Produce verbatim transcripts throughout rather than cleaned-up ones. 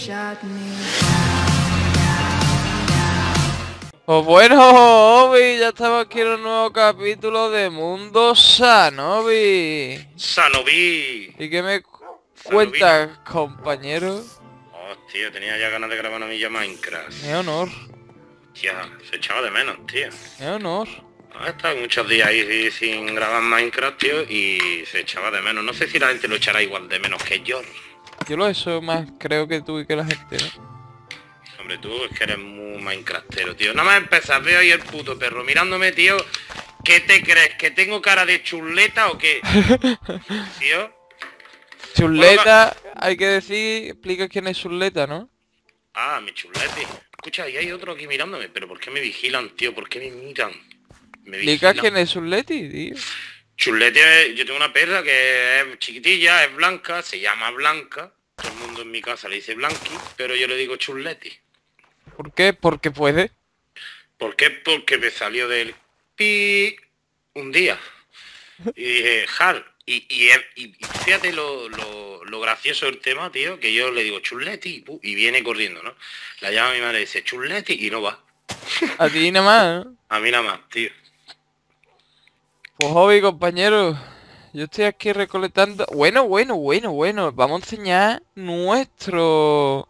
Pues bueno, Obi, ya estamos aquí en un nuevo capítulo de Mundo Sanobi. Sanobi. ¿Y qué me cuentas, compañero? Oh, tío, tenía ya ganas de grabar una milla Minecraft. Me honor. Tía, se echaba de menos, tío. Me honor. He estado muchos días ahí sin grabar Minecraft, tío, y se echaba de menos. No sé si la gente lo echará igual de menos que yo. Yo lo eso más creo que tú y que la gente, ¿no? Hombre, tú es que eres muy Minecraftero, tío. Nada más empezar, veo ahí el puto perro mirándome, tío. ¿Qué te crees? ¿Que tengo cara de chuleta o qué? Tío. Chuleta, hay que decir, explica quién es Chuleta, ¿no? Ah, mi chulete. Escucha, ahí hay otro aquí mirándome. ¿Pero por qué me vigilan, tío? ¿Por qué me miran? Me Explica vigilan. quién es Chuleti, tío. Chulete, yo tengo una perra que es chiquitilla, es blanca, se llama Blanca. Todo el mundo en mi casa le dice Blanqui, pero yo le digo Chuleti. ¿Por qué? Porque puede. ¿Por qué? Porque me salió del pi un día. Y dije, Hal, y, y, y, y fíjate lo, lo, lo gracioso del tema, tío, que yo le digo Chuleti, y viene corriendo, ¿no? La llama mi madre y dice Chuleti y no va. A ti nada más, ¿no? A mí nada más, tío. Pues Obi, compañero, yo estoy aquí recolectando... Bueno, bueno, bueno, bueno, vamos a enseñar nuestro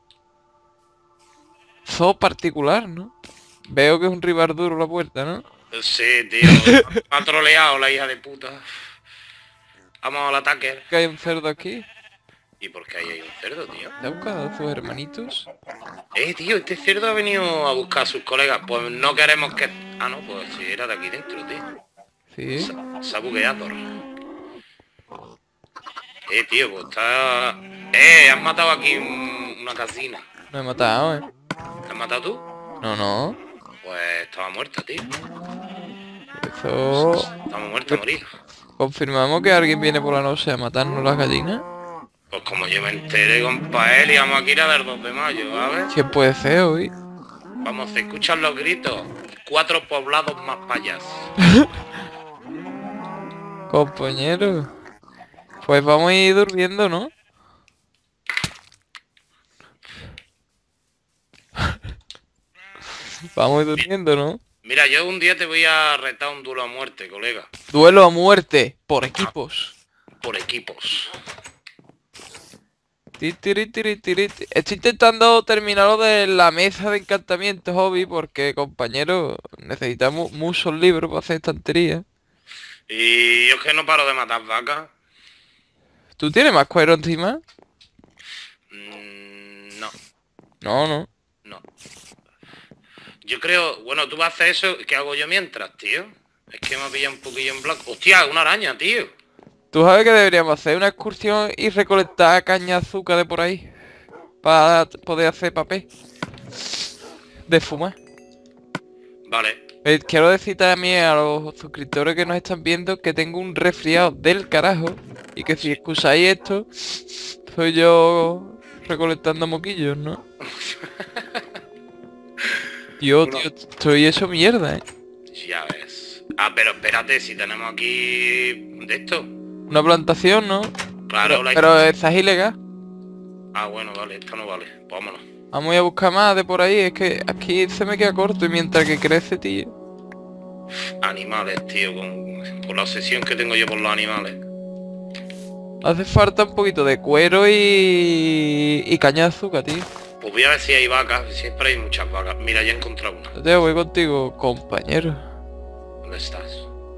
zoo particular, ¿no? Veo que es un rival duro la puerta, ¿no? Sí, tío, ha troleado la hija de puta. Vamos al ataque. Que hay un cerdo aquí. ¿Y por qué ahí hay un cerdo, tío? ¿Te ha buscado a sus hermanitos? Eh, tío, este cerdo ha venido a buscar a sus colegas. Pues no queremos que... Ah, no, pues si era de aquí dentro, tío. Sí. Se, se ha bugueado. Eh, tío, pues está... Eh, has matado aquí un, una casina. No he matado, ¿eh? ¿La has matado tú? No, no. Pues estaba muerta, tío. Eso... Estamos muerta a morir. ¿Confirmamos que alguien viene por la noche a matarnos las gallinas? Pues como yo me enteré, compa él, y vamos aquí a dar dos de mayo, a ver. ¿Quién puede ser hoy? Vamos, se escuchan los gritos. Cuatro poblados más payas. Compañero. Pues vamos a ir durmiendo, ¿no? Vamos a ir durmiendo, ¿no? Mira, yo un día te voy a retar un duelo a muerte, colega. Duelo a muerte, por equipos. Por equipos. Ti, tiri, tiri, tiri, ti. Estoy intentando terminar lo de la mesa de encantamientos, Hobby, porque, compañero, necesitamos muchos libros para hacer estantería. Y yo es que no paro de matar vacas. ¿Tú tienes más cuero encima? Mm, no, No, no. no. Yo creo... Bueno, tú vas a hacer eso. ¿Qué hago yo mientras, tío? Es que me ha pillado un poquillo en blanco. ¡Hostia! Una araña, tío. ¿Tú sabes que deberíamos hacer una excursión y recolectar caña de azúcar de por ahí? Para poder hacer papel. De fumar. Vale. Eh, quiero decir también a los suscriptores que nos están viendo que tengo un resfriado del carajo. Y que si escucháis esto, soy yo recolectando moquillos, ¿no? Tío, tío, estoy hecho mierda, ¿eh? Ya ves. Ah, pero espérate, si tenemos aquí... de esto. Una plantación, ¿no? Claro, Pero, la... pero esta es ilegal. Ah, bueno, vale, esto no vale. Pues vámonos. Vamos a ir a buscar más de por ahí, es que aquí se me queda corto y mientras que crece, tío. Animales, tío, con, con la obsesión que tengo yo por los animales. Hace falta un poquito de cuero y... y caña de azúcar, tío. Pues voy a ver si hay vacas, siempre hay muchas vacas. Mira, ya he encontrado una. Yo te voy contigo, compañero. ¿Dónde estás?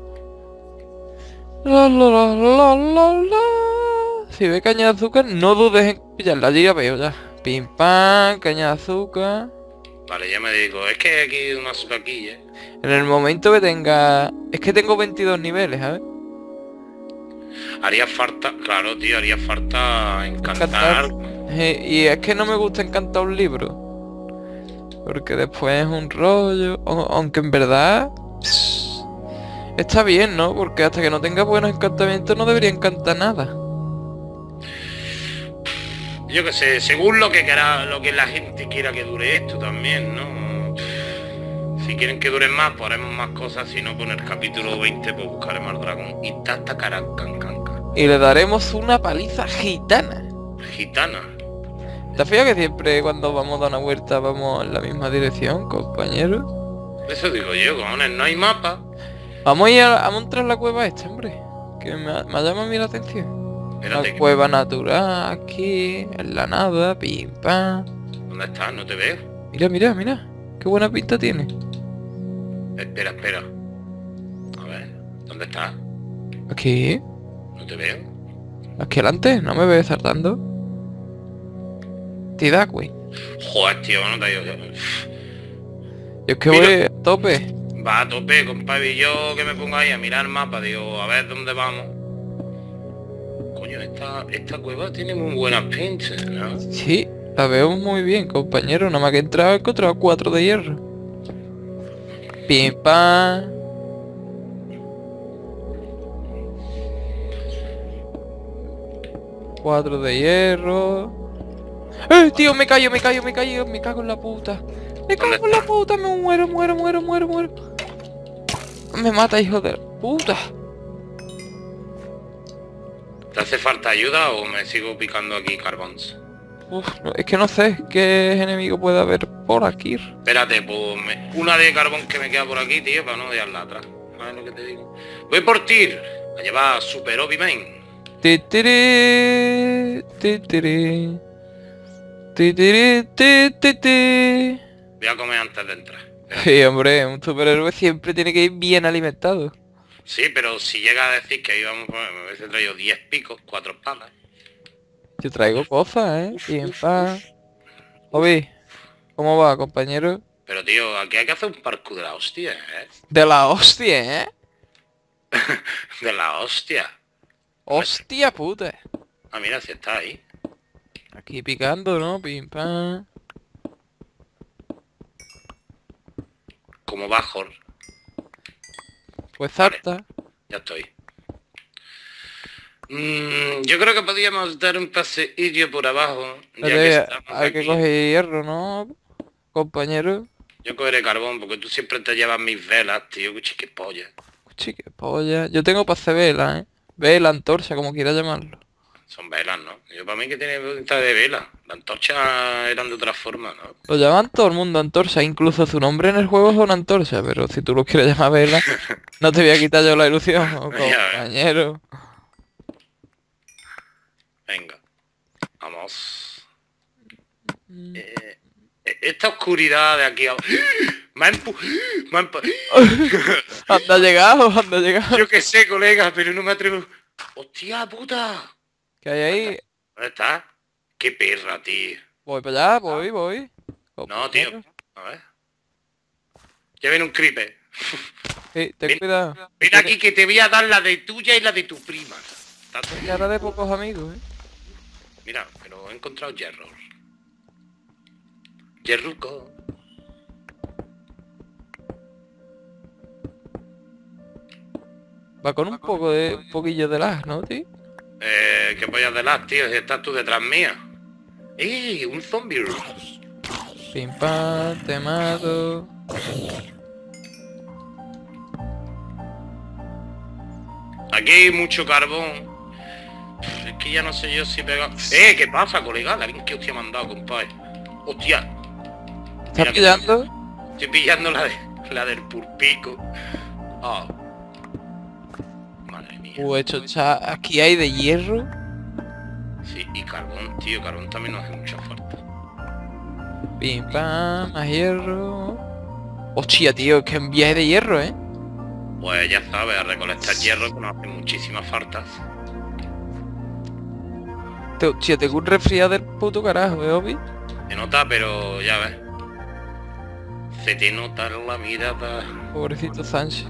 La, la, la, la, la, la. Si ve caña de azúcar, no dudes en pillarla, allí ya veo ya. Pim pam, caña de azúcar. Vale, ya me digo, es que hay aquí unas vaquillas. En el momento que tenga... Es que tengo veintidós niveles, ¿sabes? Haría falta, claro, tío, haría falta encantar. Encantar. Eh, y es que no me gusta encantar un libro. Porque después es un rollo. O- aunque en verdad... pss, está bien, ¿no? Porque hasta que no tenga buenos encantamientos no debería encantar nada. Yo qué sé, según lo que quiera, lo que la gente quiera que dure esto también, ¿no? Si quieren que duren más, pues haremos más cosas. Si no, con el capítulo veinte, pues buscaremos al dragón. Y tata caracan canca. Y le daremos una paliza gitana. Gitana. ¿Te has fijado que siempre cuando vamos a dar una vuelta vamos en la misma dirección, compañero? Eso digo yo, cojones, no hay mapa. Vamos a ir a, a montar la cueva esta, hombre. Que me, me llama a mí la atención. Espérate, La que- cueva natural, aquí, en la nada, pim pam. ¿Dónde estás? No te veo. Mira, mira, mira. Qué buena pinta tiene. Espera, espera. A ver, ¿dónde estás? Aquí, No te veo. aquí adelante, no me ves saltando. Tida, güey. Joder, tío, no te ha ido. Yo es que Mira. voy a tope. Va a tope, compadre, y yo que me pongo ahí a mirar el mapa, digo, a ver dónde vamos. Coño, esta, esta cueva tiene muy buenas pintas, ¿no? Sí, la veo muy bien, compañero. Nada más que he entrado he encontrado cuatro de hierro. Pim pam. Cuatro de hierro. ¡Eh, tío! Me callo, me callo, me callo, me cago en la puta. Me cago en la puta, me muero, muero, muero, muero, muero. Me mata, hijo de puta. ¿Te hace falta ayuda o me sigo picando aquí carbons? Uf, no, es que no sé qué enemigo puede haber por aquí. Espérate, pues me- una de carbón que me queda por aquí, tío, para no dejarla atrás. ¿Sabes lo que te digo? Voy por ti, a llevar Super Obi-Man. Titiri, titiri, titiri, titiri. Voy a comer antes de entrar. Sí, hombre, un superhéroe siempre tiene que ir bien alimentado. Sí, pero si llega a decir que íbamos, pues, me hubiese traído diez picos, cuatro espadas. Yo traigo cosas, ¿eh? Uf, Bien, uf, pa. uf. Obi, ¿cómo va, compañero? Pero tío, aquí hay que hacer un parkour de la hostia, ¿eh? De la hostia, ¿eh? De la hostia. Hostia puta. Ah, mira, si está ahí. Aquí picando, ¿no? Pim pam. Como bajor. Pues salta. Ya estoy. Mm, yo creo que podríamos dar un paseillo por abajo. Ya que Vale, estamos hay que aquí. coger hierro, ¿no? Compañero. Yo cogeré carbón porque tú siempre te llevas mis velas, tío. Que chique polla. Chique polla. Yo tengo para hacer vela, ¿eh? Vela, antorcha, como quiera llamarlo. Son velas, ¿no? Yo para mí que tiene pinta de vela. Las antorchas eran de otra forma, ¿no? Lo llaman todo el mundo antorcha, incluso su nombre en el juego es una antorcha, pero si tú lo quieres llamar vela, no te voy a quitar yo la ilusión, oh, Ya ves. compañero. Venga. Vamos. Eh, eh, esta oscuridad de aquí abajo. Me ha empu... Me ha empu... Anda llegado, anda llegado. Yo qué sé, colega, pero no me atrevo. ¡Hostia puta! ¿Qué hay ahí? ¿Dónde está? ¡Qué perra, tío! Voy para allá, voy, voy. No, tío. A ver. Ya viene un creeper. Sí, ten Ven- cuidado. Ven aquí que te voy a dar la de tuya y la de tu prima. Está todo- Cara de pocos amigos, ¿eh? Mira, pero he encontrado hierro. Hierruco. Va con un poco de, un poquillo de lag, ¿no, tío? Eh, ¿qué pollas de las, tío? Si estás tú detrás mía. ¡Eh! Un zombie. Pim pam, te mato. Aquí hay mucho carbón. Es que ya no sé yo si pega... ¡Eh! ¿Qué pasa, colega? La bien que hostia me han dado, compadre. ¡Hostia! ¿Estás Mira que- pillando? Estoy pillando la, de, la del pulpico. Ah. Madre mía. Uh, hecho, cha- aquí hay de hierro. Sí, y carbón, tío. Carbón también nos hace mucha falta. Pim pam, más hierro. Hostia, tío, es que en viaje de hierro, ¿eh? Pues ya sabes, a recolectar hierro que nos hace muchísimas faltas. Te, hostia, tengo un resfriado del puto carajo, ¿eh, Obi? Se nota, pero ya ves. Se te nota la mirada. Pobrecito Sánchez.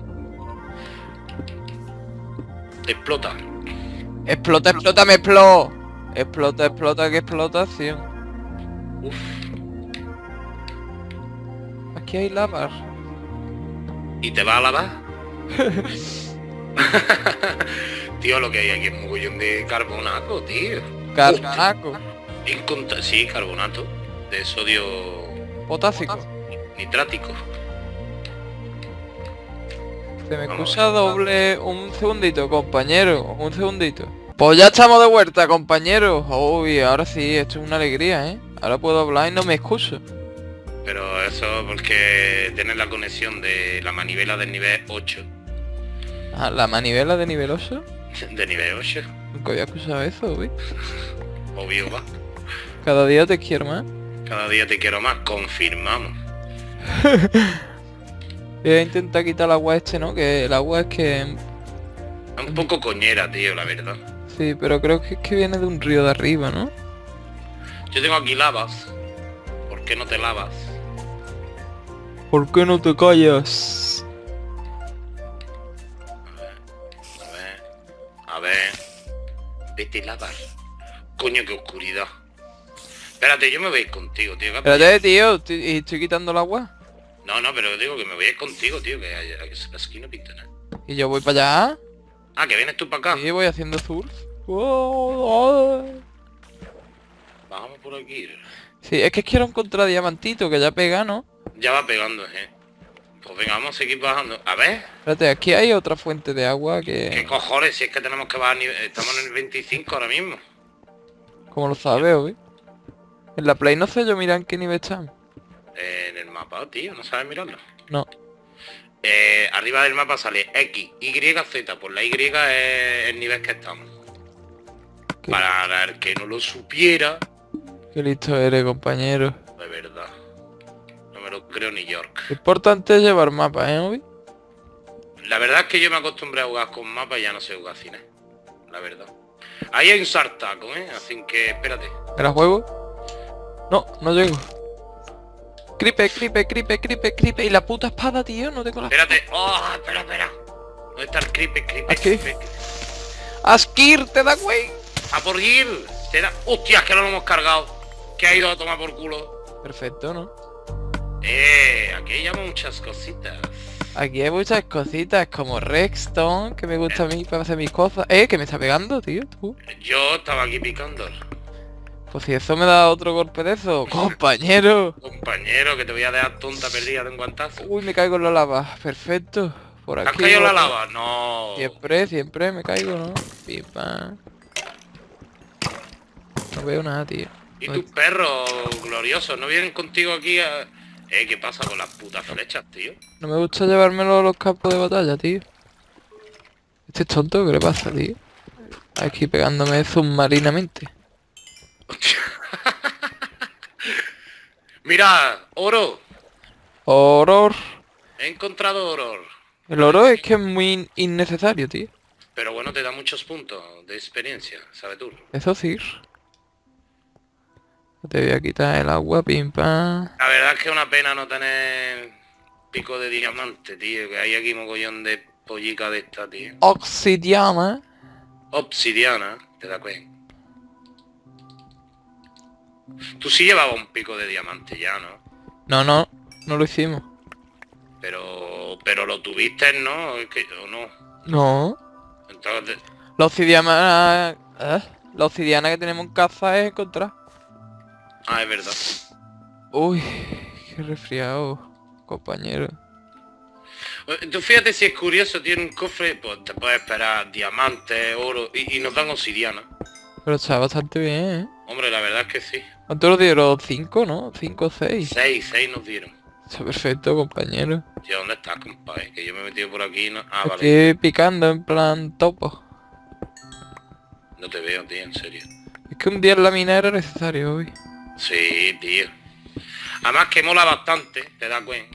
Explota. Explota, explota, me explota. Explota, explota, que explotación. Uf. Aquí hay lava. ¿Y te va a lavar? Tío, lo que hay aquí es un mogollón de carbonato, tío. Carbonaco. Encontra- sí, carbonato. De sodio Potásico. nitrático. Se me Vamos. escucha doble... Un segundito, compañero. Un segundito. Pues ya estamos de vuelta, compañeros. Uy, ahora sí, esto es una alegría, ¿eh? Ahora puedo hablar y no me excuso. Pero eso porque tienes la conexión de la manivela del nivel ocho. Ah, ¿la manivela de nivel ocho? De nivel ocho. Nunca había escuchado eso, güey. Obvio, va. Cada día te quiero más. Cada día te quiero más, confirmamos. Voy a intentar quitar el agua este, ¿no? Que el agua es que... Es un poco coñera, tío, la verdad. Sí, pero creo que es que viene de un río de arriba, ¿no? Yo tengo aquí lavas. ¿Por qué no te lavas? ¿Por qué no te callas? A ver. A ver. Vete a lavar. Coño, qué oscuridad. Espérate, yo me voy a ir contigo, tío. Espérate, tío, estoy, y estoy quitando el agua. No, no, pero digo que me voy a ir contigo, tío, que hay- aquí no pinta nada. Y yo voy para allá. Ah, que vienes tú para acá. Sí, voy haciendo surf. Oh, oh. Bajamos por aquí. Sí, es que quiero encontrar diamantito, que ya pega, ¿no? Ya va pegando, eh. Pues venga, vamos a seguir bajando. A ver. Espérate, aquí hay otra fuente de agua ¿Qué que... cojones? Si es que tenemos que bajar nivel... Estamos en el veinticinco ahora mismo. ¿Cómo lo sabes, güey? En la Play no sé yo, mira en qué nivel están. Eh, en el mapa, tío, ¿no sabes mirarlo? No. Eh, arriba del mapa sale X, Y, Z. Pues la Y es el nivel que estamos. ¿Qué? Para el que no lo supiera. Qué listo eres, compañero. De verdad. No me lo creo ni York. Lo importante es llevar mapas, ¿eh, güey? La verdad es que yo me acostumbré a jugar con mapas y ya no sé jugar cine. La verdad. Ahí hay un sartaco, ¿eh? Así que espérate. ¿Me la juego? No, no llego. Cripe, cripe, cripe, cripe, cripe. Y la puta espada, tío, no tengo la... Espérate. ¡Oh! Espera, espera. ¿Dónde está el creeper, creeper, Aquí. creeper? ¡Askir, te da, güey! ¡A por Gil! Te da... ¡Hostias, que no lo hemos cargado! Que ha ido a tomar por culo. Perfecto, ¿no? Eh, aquí hay ya muchas cositas. Aquí hay muchas cositas como Redstone, que me gusta a mí para hacer mis cosas. Eh, que me está pegando, tío, tú. Yo estaba aquí picando. Pues si eso me da otro golpe de eso, compañero. Compañero, que te voy a dejar tonta perdida de un guantazo. Uy, me caigo en la lava. Perfecto. Por ¿Te has aquí. caído en la otro. lava? No. Siempre, siempre me caigo, ¿no? Pipa. No veo nada, tío. ¿Y No- tus perros gloriosos no vienen contigo aquí a...? Eh, ¿qué pasa con las putas flechas, tío? No me gusta llevármelo a los campos de batalla, tío. Este es tonto, ¿qué le pasa, tío? Aquí pegándome submarinamente. Mira, oro. Horror. He encontrado oro. El oro es que es muy innecesario, tío. Pero bueno, te da muchos puntos de experiencia, ¿sabes tú? Eso sí. Te voy a quitar el agua, pim pam. La verdad es que es una pena no tener pico de diamante, tío. Que hay aquí mogollón de pollica de esta, tío. Obsidiana. Obsidiana, te da cuenta. Tú sí llevabas un pico de diamante ya, ¿no? No, no, no lo hicimos. Pero... Pero lo tuviste, ¿no? Es que... ¿O no? No. Entonces... La obsidiana... ¿eh? La obsidiana que tenemos en casa es encontrar. Ah, es verdad. Uy, qué resfriado, compañero. Tú fíjate si es curioso, tiene un cofre, pues te puedes esperar diamantes, oro y, y nos dan obsidiana. Pero está bastante bien, ¿eh? Hombre, la verdad es que sí. ¿Cuánto nos dieron? ¿Cinco, no? ¿Cinco o seis? Seis, seis nos dieron. Está perfecto, compañero. Tío, ¿dónde estás, compadre? Que yo me he metido por aquí y no... Ah, vale. Estoy picando en plan topo. No te veo, tío, en serio. Es que un día en la mina era necesario hoy. Sí, tío. Además que mola bastante, te das cuenta.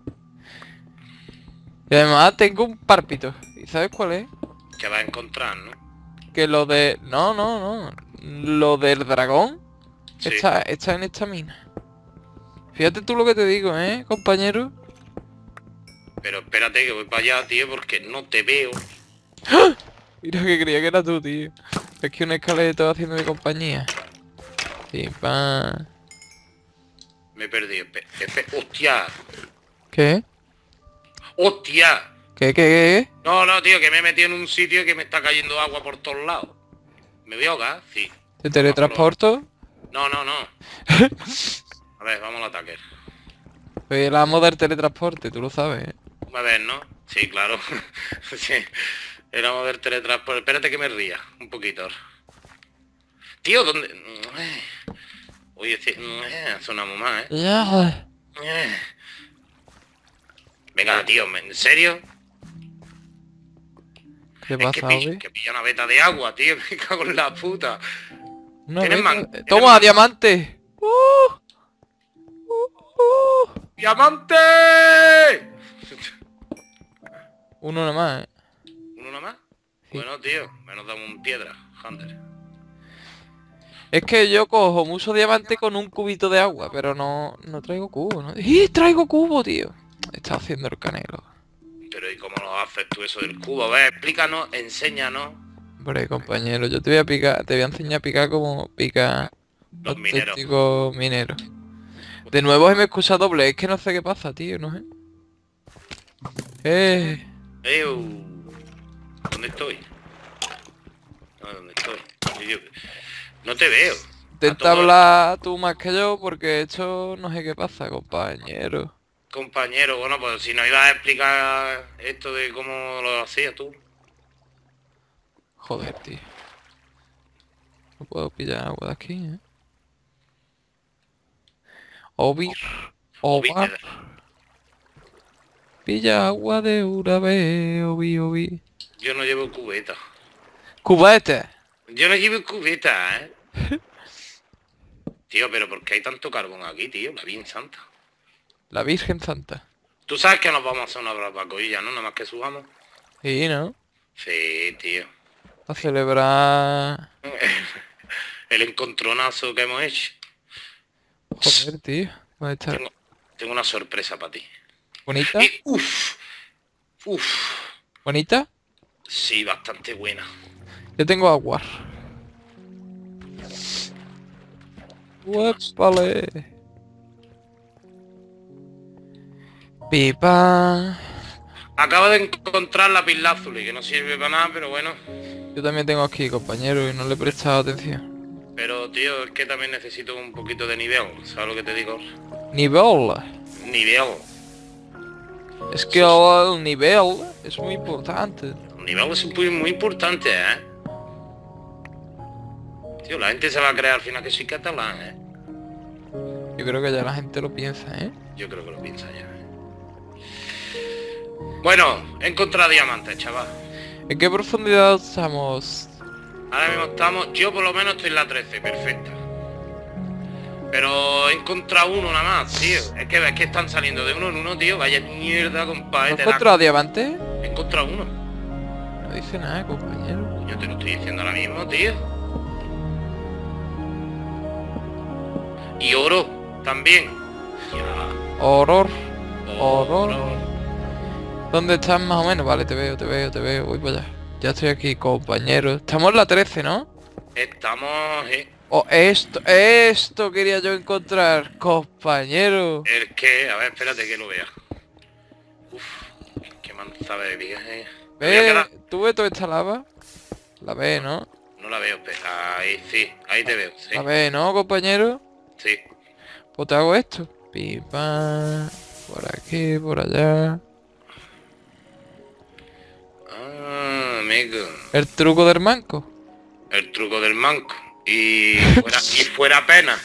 Y además tengo un párpito. ¿Y sabes cuál es? Que vas a encontrar, ¿no? Que lo de... No, no, no. Lo del dragón Sí. está, está en esta mina. Fíjate tú lo que te digo, ¿eh, compañero? Pero espérate que voy para allá, tío, porque no te veo. Mira que creía que era tú, tío. Es que un esqueleto haciendo de compañía. Sí, pa... Me he perdido. Espe- espe- ¡Hostia! ¿Qué? ¡Hostia! ¿Qué, qué, qué? No, no, tío, que me he metido en un sitio que me está cayendo agua por todos lados. ¿Me voy a ahogar? Sí. ¿Te teletransporto? No, no, no. A ver, vamos al ataque. Soy el amo del teletransporte, tú lo sabes, ¿eh? A ver, ¿no? Sí, claro. Sí. El amo del teletransporte. Espérate que me ría un poquito. Tío, ¿dónde...? Oye, sí, eh, sonamos más, ¿eh? Ya. Eh. Venga, tío, ¿en serio? ¿Qué Es que, pasa, pi- Obi? que pilla una beta de agua, tío. Me cago en la puta. Una ¿Tienes vez. man? eh, ¿Tienes ¡Toma, man? diamante! ¡Uh! ¡Uh! ¡Uh! ¡Diamante! Uno nada más, ¿eh? ¿Uno nomás? Sí. Bueno, tío, menos damos un piedra, Hunter. Es que yo cojo mucho diamante con un cubito de agua, pero no, no traigo cubo, ¿no? ¡Y traigo cubo, tío! Está haciendo el canelo. Pero ¿y cómo lo haces tú eso del cubo? A ver, explícanos, enséñanos. Hombre, compañero, yo te voy a picar, te voy a enseñar a picar como pica un Los mineros. auténtico minero. De nuevo se me escucha doble, es que no sé qué pasa, tío, no sé. Eh, Eu. ¿Dónde estoy? No, ¿dónde estoy? Yo- No te veo. intenta todo- hablar tú más que yo porque esto no sé qué pasa, compañero. Compañero, bueno, pues si nos ibas a explicar esto de cómo lo hacías tú. Joder, tío. No puedo pillar agua de aquí, ¿eh? Ovir. O viste, Ovar. Pilla agua de una vez, ovi, ovi. yo no llevo cubeta. Cubete. Yo no llevo cubeta, ¿eh? Tío, pero ¿por qué hay tanto carbón aquí, tío? La bien santa. La Virgen Santa. Tú sabes que nos vamos a hacer una barbacoilla, ¿no? Nada más que subamos. Sí, ¿no? Sí, tío. A celebrar... El encontronazo que hemos hecho. Joder, tío. Va a estar Tengo, tengo una sorpresa para ti. bonita. Y, uf, uf. ¿Bonita? Sí, bastante buena. Yo tengo agua. Uépale. Pipa. Acabo de encontrar la pizlázuli, que no sirve para nada, pero bueno. Yo también tengo aquí, compañero, y no le he prestado atención. Pero, tío, es que también necesito un poquito de nivel, ¿sabes lo que te digo? Nivel. Nivel. Es que el nivel es muy importante. Un nivel es muy, muy importante, ¿eh? Tío, la gente se va a creer al final que soy catalán, ¿eh? Yo creo que ya la gente lo piensa, ¿eh? Yo creo que lo piensa ya, ¿eh? Bueno, he encontrado diamantes, chaval. ¿En qué profundidad estamos? Ahora mismo estamos, yo por lo menos estoy en la trece, perfecta. Pero he encontrado uno nada más, tío. Es que, es que están saliendo de uno en uno, tío. Vaya mierda, compadre. ¿Has te da- encontrado diamante? He encontrado uno. No dice nada, compañero. Yo te lo estoy diciendo ahora mismo, tío. Y oro, también. Ya. Horror. Oro. Horror. ¿Dónde estás más o menos? Vale, te veo, te veo, te veo. Voy para allá. Ya estoy aquí, compañero. Estamos en la trece, ¿no? Estamos... eh, Oh, esto, esto quería yo encontrar, compañero. El que... A ver, espérate que lo vea. Uf, qué manzana de viaje. Me voy a Ve, quedar- ¿tú ves toda esta lava? La ves, ¿no? No la veo, pero ahí sí, ahí te veo, sí. La ves, ¿no, compañero? Sí. Pues te hago esto. Pipa. Por aquí, por allá. Ah, amigo. El truco del manco. El truco del manco. Y fuera, y fuera pena.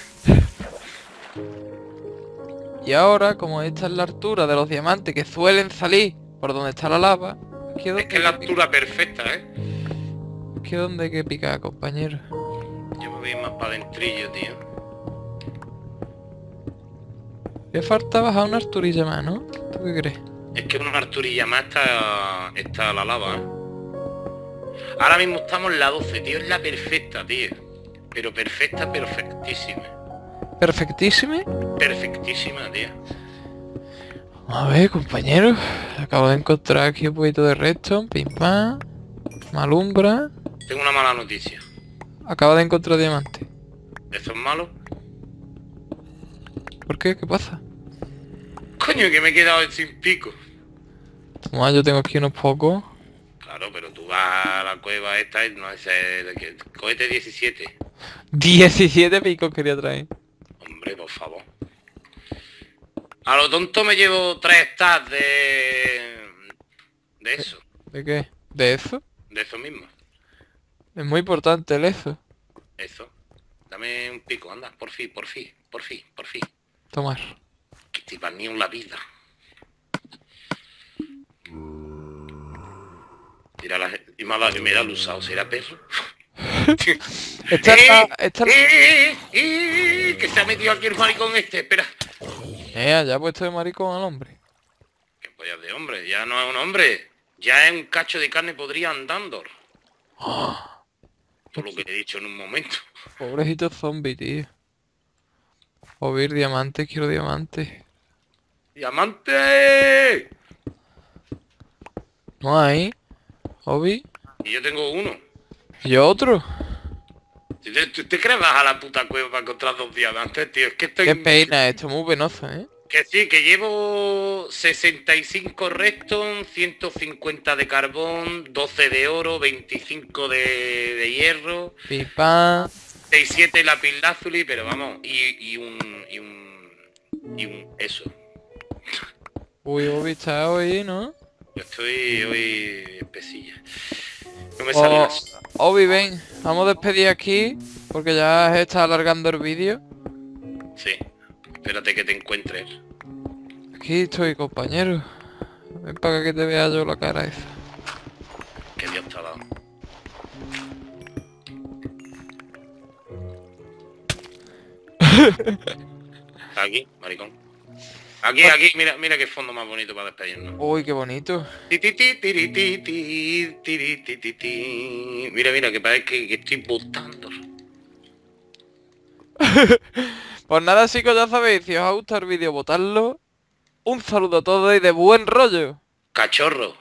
Y ahora, como esta es la altura de los diamantes que suelen salir por donde está la lava, aquí Es donde que es la hay que altura perfecta, ¿eh? picar. Aquí es donde hay que picar, compañero. Yo me voy más para adentrillo, tío. Le falta bajar una alturilla más, ¿no? ¿Tú qué crees? Es que una alturilla más está, está la lava, ¿eh? Ahora mismo estamos en la doce, tío. Es la perfecta, tío. Pero perfecta, perfectísima. Perfectísimo. Perfectísima, tío. A ver, compañero. Acabo de encontrar aquí un poquito de redstone. Pim pam. Malumbra. Tengo una mala noticia. Acabo de encontrar diamante. ¿Eso es malo? ¿Por qué? ¿Qué pasa? Coño, que me he quedado sin pico. Toma, yo tengo aquí unos pocos. Claro, pero tú vas a la cueva esta y no sé, que cógete diecisiete. diecisiete picos quería traer. Hombre, por favor. A lo tonto me llevo tres stacks de... De eso. ¿De qué? ¿De eso? De eso mismo. Es muy importante el eso. Eso. Dame un pico, anda, por fin, por fin, por fin, por fin. Tomar. Que te va ni en la vida. Mira la y me ha dado, me da el usado, ¿será perro? Esta es la... Esta... ¡Eh! ¡Eh! Que se ha metido aquí el maricón este, espera. Eh, ya ha puesto de maricón al hombre. ¿Qué pollas de hombre? Ya no es un hombre. Ya es un cacho de carne podría andando. Por lo que he dicho en un momento. Pobrecito zombie, tío. Oír diamantes, quiero diamantes. ¡Diamante! No hay. Obi. Y yo tengo uno. ¿Y otro? ¿Te, te, te crees bajar a la puta cueva para encontrar dos diamantes, tío? Es que estoy... Qué pena, esto es muy penoso, ¿eh? Que sí, que llevo sesenta y cinco redstone, ciento cincuenta de carbón, doce de oro, veinticinco de, de hierro, Pipa. seis siete lapislázuli, pero vamos, y, y un... y un... y un... eso. Uy, Obi está hoy, ¿no? Yo estoy hoy espesilla. No me sale Oh, las... Obi, ven. Vamos a despedir aquí, porque ya se está alargando el vídeo. Sí, espérate que te encuentres. Aquí estoy, compañero. Ven para acá que te vea yo la cara esa. Que Dios te ha dado. Aquí, maricón. Aquí, aquí, mira, mira qué fondo más bonito para despedirnos. Uy, qué bonito. Ti, ti, ti, tiri, ti, ti, tiri, ti, ti, ti. Mira, mira, que parece que, que estoy votando. Pues nada, chicos, ya sabéis, si os ha gustado el vídeo, votadlo. Un saludo a todos y de buen rollo. Cachorro.